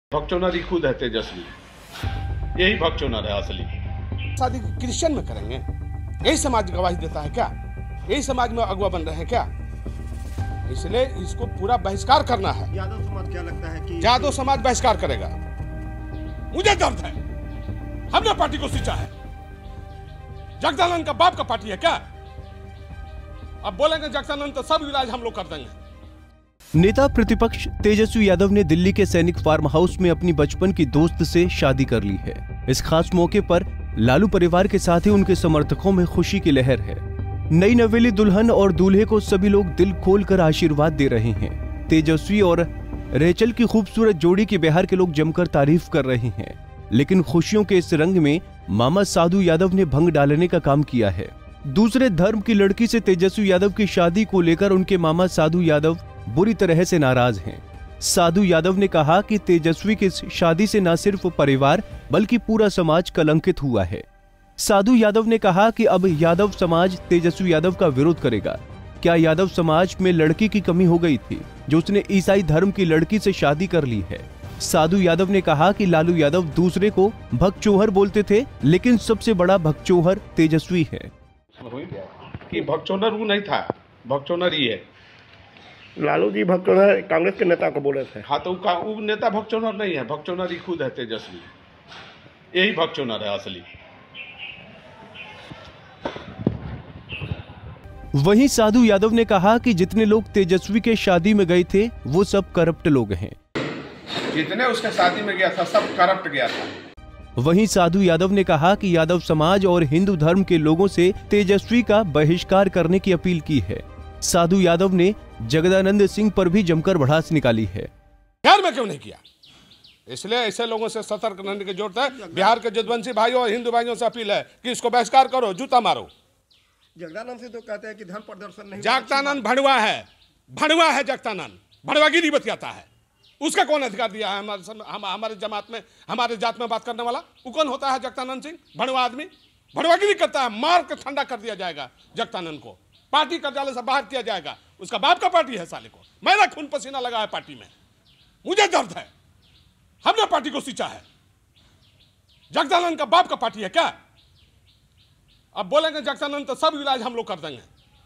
भक्चोनरी खुद है तेजस्वी, यही भक्चोनर है असली। शादी क्रिश्चियन में करेंगे, यही समाज गवाही देता है क्या? यही समाज में अगुआ बन रहे हैं क्या? इसलिए इसको पूरा बहिष्कार करना है। यादव समाज क्या लगता है कि यादव समाज बहिष्कार करेगा। मुझे दर्द है, हमने पार्टी को सींचा है। जगदानंद का बाप का पार्टी है क्या? अब बोलेंगे जगदानंद तो सब इलाज हम लोग कर देंगे। नेता प्रतिपक्ष तेजस्वी यादव ने दिल्ली के सैनिक फार्म हाउस में अपनी बचपन की दोस्त से शादी कर ली है। इस खास मौके पर लालू परिवार के साथ ही उनके समर्थकों में खुशी की लहर है। नई नवेली दुल्हन और दूल्हे को सभी लोग दिल खोलकर आशीर्वाद दे रहे हैं। तेजस्वी और रेचल की खूबसूरत जोड़ी की बिहार के लोग जमकर तारीफ कर रहे हैं, लेकिन खुशियों के इस रंग में मामा साधु यादव ने भंग डालने का काम किया है। दूसरे धर्म की लड़की से तेजस्वी यादव की शादी को लेकर उनके मामा साधु यादव बुरी तरह से नाराज हैं। साधु यादव ने कहा कि तेजस्वी की शादी से न सिर्फ परिवार बल्कि पूरा समाज कलंकित हुआ है। साधु यादव ने कहा कि अब यादव समाज तेजस्वी यादव का विरोध करेगा। क्या यादव समाज में लड़की की कमी हो गई थी जो उसने ईसाई धर्म की लड़की से शादी कर ली है? साधु यादव ने कहा कि लालू यादव दूसरे को भगचोहर बोलते थे, लेकिन सबसे बड़ा भगचोहर तेजस्वी है। कि भक्चोनर वो नहीं था, भक्चोनर ही है। लालू जी भक्चोनर कांग्रेस के नेता को बोले थे। हाँ, तो वो नेता भक्चोनर नहीं है, भक्चोनर ही खुद है तेजस्वी, यही भक्चोनर है असली। वहीं साधु यादव ने कहा कि जितने लोग तेजस्वी के शादी में गए थे वो सब करप्ट लोग हैं। जितने उसके शादी में गया था सब करप्ट गया था। वहीं साधु यादव ने कहा कि यादव समाज और हिंदू धर्म के लोगों से तेजस्वी का बहिष्कार करने की अपील की है। साधु यादव ने जगदानंद सिंह पर भी जमकर भड़ास निकाली है। बिहार में क्यों नहीं किया? इसलिए ऐसे लोगों से सतर्क रहने की जरूरत है। बिहार के जदवंशी भाइयों और हिंदू भाइयों से अपील है कि इसको बहिष्कार करो, जूता मारो। जगदानंद से तो कहते हैं कि धर्म प्रदर्शन नहीं। जगदानंद भड़वा है, भड़वा है जगदानंद, भड़वागिरी बतियाता है। उसका कौन अधिकार दिया है हमारे जमात में, हमारे जात में बात करने वाला? वो कौन होता है जगदानंद सिंह? भड़वा आदमी भड़वागिरी करता है। मार के ठंडा कर दिया जाएगा जगदानंद को, पार्टी कार्यालय से बाहर किया जाएगा। उसका बाप का पार्टी है साले को। मेरा खून पसीना लगा है पार्टी में, मुझे दर्द है, हमने पार्टी को सींचा है। जगदानंद का बाप का पार्टी है क्या? अब बोलेंगे जगदानंद तो सब इलाज हम लोग कर देंगे।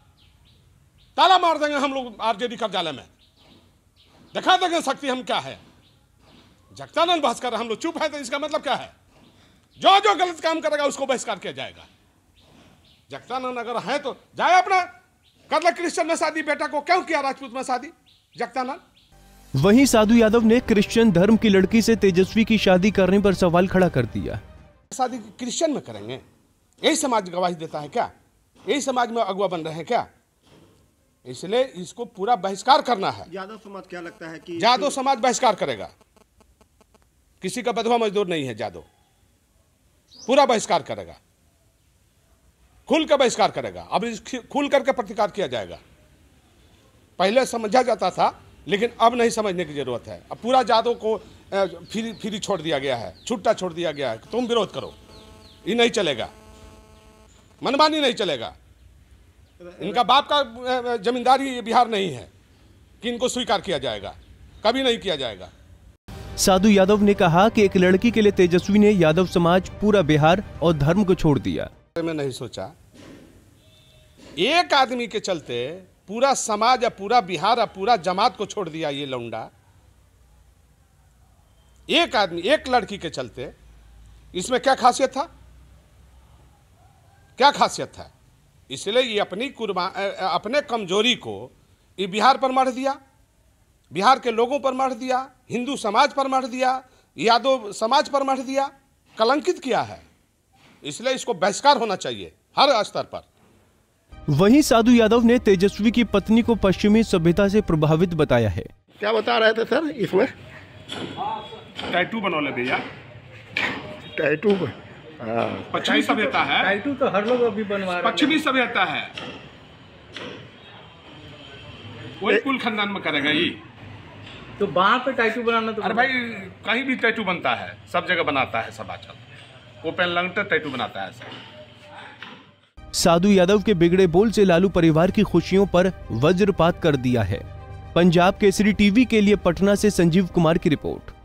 ताला मार देंगे हम लोग आरजेडी कार्यालय में, दिखा देंगे शक्ति हम क्या है। जगदानंद बहस कर रहे, हम लोग चुप है, तो इसका मतलब क्या है? जो जो गलत काम करेगा उसको बहिष्कार किया जाएगा। जगदानंद अगर है तो जाए अपना कर ले क्रिश्चियन में शादी, बेटा को क्यों किया राजपूत में शादी जगदानंद? वहीं साधु यादव ने क्रिश्चियन धर्म की लड़की से तेजस्वी की शादी करने पर सवाल खड़ा कर दिया। शादी क्रिश्चियन में करेंगे, यही समाज गवाही देता है क्या? यही समाज में अगुआ बन रहे हैं क्या? इसलिए इसको पूरा बहिष्कार करना है। यादव समाज क्या लगता है कि यादव समाज बहिष्कार करेगा। किसी का बधवा मजदूर नहीं है यादव, पूरा बहिष्कार करेगा, खुल कर बहिष्कार करेगा। अब खुल करके प्रतिकार किया जाएगा। पहले समझा जाता था, लेकिन अब नहीं समझने की जरूरत है। अब पूरा यादव को फ्री छोड़ दिया गया है, छुट्टा छोड़ दिया गया है। तुम विरोध करो, ये नहीं चलेगा, मनमानी नहीं चलेगा। इनका बाप का जमींदारी बिहार नहीं है कि इनको स्वीकार किया जाएगा, कभी नहीं किया जाएगा। साधु यादव ने कहा कि एक लड़की के लिए तेजस्वी ने यादव समाज, पूरा बिहार और धर्म को छोड़ दिया। मैं नहीं सोचा एक आदमी के चलते पूरा समाज, पूरा बिहार, पूरा जमात को छोड़ दिया ये लौंडा। एक आदमी, एक लड़की के चलते। इसमें क्या खासियत था? क्या खासियत था? इसलिए ये अपने कमजोरी को ये बिहार पर मढ़ दिया, बिहार के लोगों पर मढ़ दिया, हिंदू समाज पर मढ़ दिया, यादव समाज पर मढ़ दिया, कलंकित किया है। इसलिए इसको बहिष्कार होना चाहिए हर स्तर पर। वहीं साधु यादव ने तेजस्वी की पत्नी को पश्चिमी सभ्यता से प्रभावित बताया है। क्या बता रहे थे सर इसमें? टैटू बनवा भैया, टैटू पश्चिमी सभ्यता है। टैटू तो हर लोग अभी बनवा रहे हैं। पश्चिमी सभ्यता है, वही कुल खानदान में करेगा ये। तो वहाँ पे टैटू बनाना तो अरे भाई कहीं भी टैटू बनता है, सब जगह बनाता है सब आजकल। ओपन लंगटर टैटू बनाता है ऐसा। साधु यादव के बिगड़े बोल से लालू परिवार की खुशियों पर वज्रपात कर दिया है। पंजाब केसरी टीवी के लिए पटना से संजीव कुमार की रिपोर्ट।